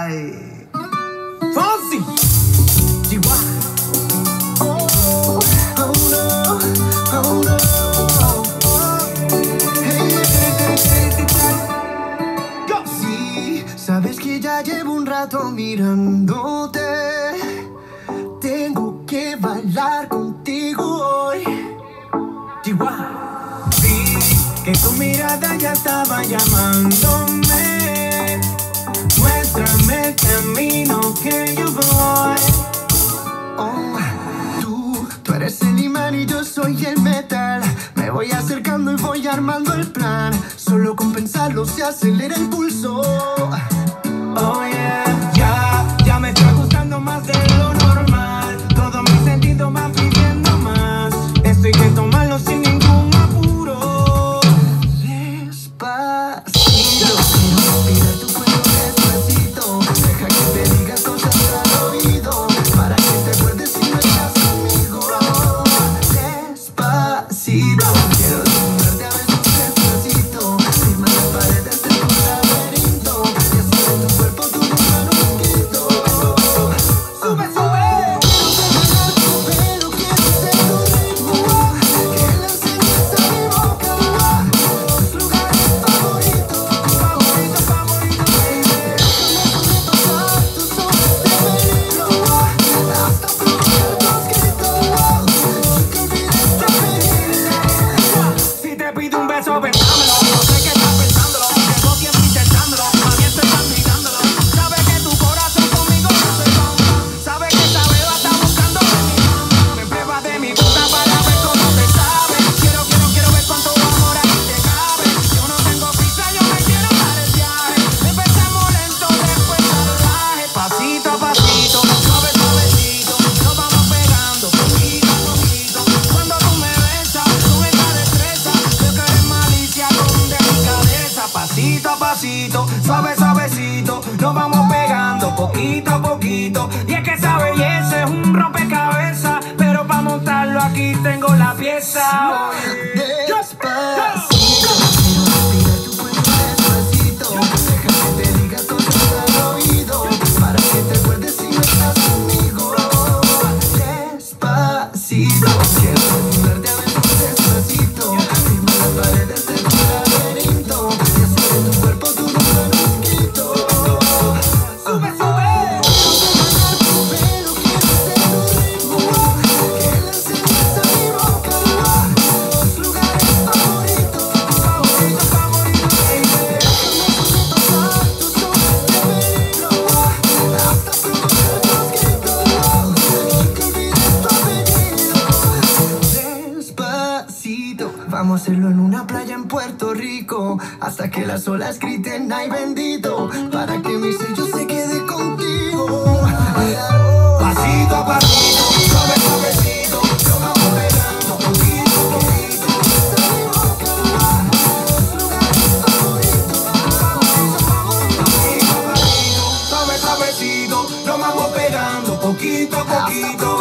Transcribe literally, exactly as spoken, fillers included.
Ay. Fonsi. Chihuahua. Oh, oh no, oh no. Sí, sabes que ya llevo un rato mirándote. Tengo que bailar contigo hoy. Chihuahua. Vi que tu mirada ya estaba llamándome. Muéstrame el camino que yo voy. Oh, tú, tú eres el imán y yo soy el metal. Me voy acercando y voy armando el plan. Solo con pensarlo se acelera el pulso. Oh yeah, ya, ya me está gustando más de lo normal. Todos mis sentidos van pidiendo más. Esto hay que tomarlo sin ningún apuro. Despacito, quiero respirar tu cuello despacito. Deja que te diga cosas al oído, para que te acuerdes si no estás conmigo. Despacito, quiero desnudarte a besos despacito. Firma las paredes de tu laberinto y hacer en tu cuerpo tu manuscrito. Sube, sube. Pero quiero ser tu ritmo, que le enseñes a mi boca tus lugares favoritos, Favorito, favorito, baby. pasar tus horas de peligro, hasta provocar tus gritos, y que olvides de pedirle. Si te pido un beso, pensámelo. No sé qué estás pensándolo. Llevo tiempo intentándolo. A mí estoy mirándolo. Sabe que tu corazón conmigo no se toma. Sabe que esa beba está buscando de mi mamá. Me prueba de mi boca para ver cómo te sabe. Quiero, quiero, quiero ver cuánto amor aquí te cabe. Yo no tengo prisa, yo me quiero dar el viaje. Empezamos lento, después salvaje. Pasito a pasito, suave, suavecito. Nos vamos pegando, poquito a poquito. Cuando tú me besas, con esta destreza, yo que eres malicia con delicadeza. Pasito a pasito, suave, suavecito. Nos vamos pegando, poquito a poquito. Y es que esa belleza es un rompecabezas, pero para montarlo aquí tengo la pieza. Oye. Despacito, quiero respirar tu cuello despacito. Deja que te diga cosas al oído, para que te acuerdes si no estás conmigo. Despacito, quiero desnudarte a besos despacito. Firma las paredes de tu laberinto y hacer en tu cuerpo tu manuscrito. Sube, sube. Pero quiero ser tu ritmo, que le enseñes a mi boca tus lugares favoritos, Favorito, favorito, baby. pasar tus horas de peligro, hasta provocar tus gritos, y que olvides tu apellido. Despacito, vamos a hacerlo en una playa en Puerto Rico, hasta que las olas griten ay bendito, para que mi sello se quede contigo. Pasito a pasito, suave, suavecito. Nos vamos pegando, poquito a poquito. Pasito a pasito, suave, suavecito. Nos vamos pegando, poquito a poquito.